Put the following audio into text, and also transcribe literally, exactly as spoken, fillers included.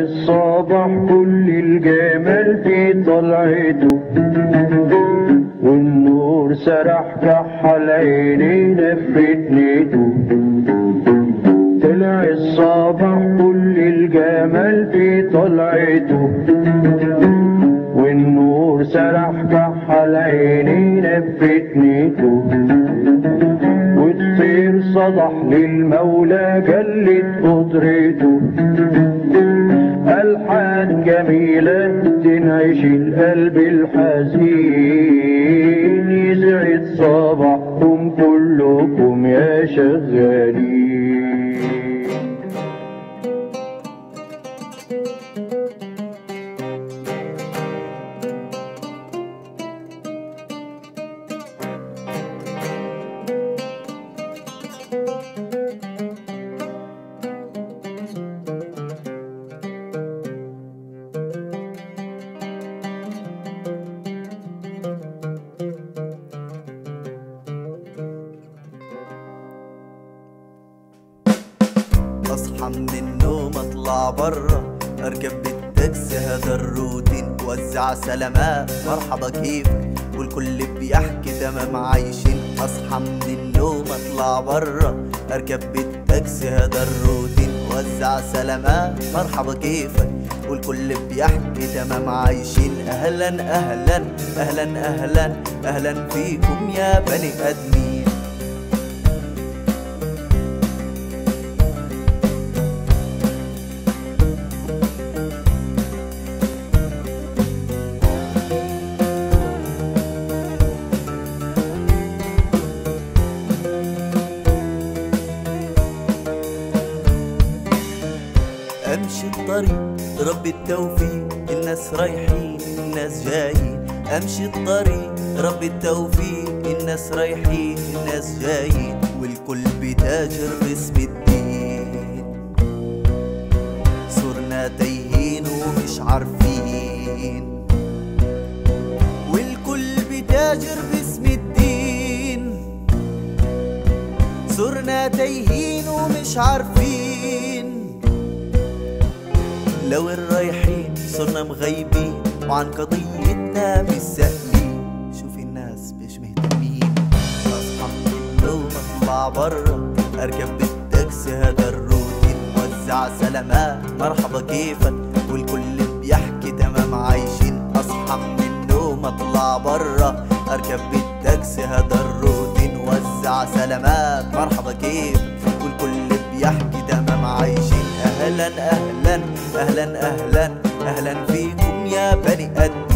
الصباح كل الجمال في طلعته، والنور سرح كحل عينينا في فتنته. طلع الصباح كل الجمال في طلعته، والنور سرح كحل عينينا في فتنته. والطير صدح للمولى جلت قدرته، ألحان جميلة تنعش القلب الحزين. يسعد صباحكم كلكم يا شغالين. اصحى من النوم اطلع برا اركب بالتاكسي هذا الروتين، وزع سلامات مرحبا كيفك والكل بيحكي تمام عايشين. اصحى من النوم اطلع برا اركب بالتاكسي هذا الروتين، وزع سلامات مرحبا كيفك والكل بيحكي تمام عايشين. اهلا اهلا اهلا اهلا اهلا فيكم يا بني ادمين. امشي الطريق رب التوفيق، الناس رايحين الناس جايين. امشي الطريق رب التوفيق، الناس رايحين الناس جايين. والكل بتاجر باسم الدين، صرنا تايهين ومش عارفين. والكل بتاجر باسم الدين، صرنا تايهين ومش عارفين. لو الرايحين صرنا مغيبين وعن قضيتنا مش سائلين. شوف الناس مش مهتمين. اصحى من النوم اطلع برا اركب بالتاكسي هذا الروتين، وزع سلامات مرحبا كيفك والكل بيحكي تمام عايشين. اصحى من النوم اطلع برا اركب بالتاكسي هذا الروتين، وزع سلامات مرحبا كيفك والكل بيحكي تمام عايشين. اهلا اهلا اهلا اهلا اهلا فيكم يا بني ادم.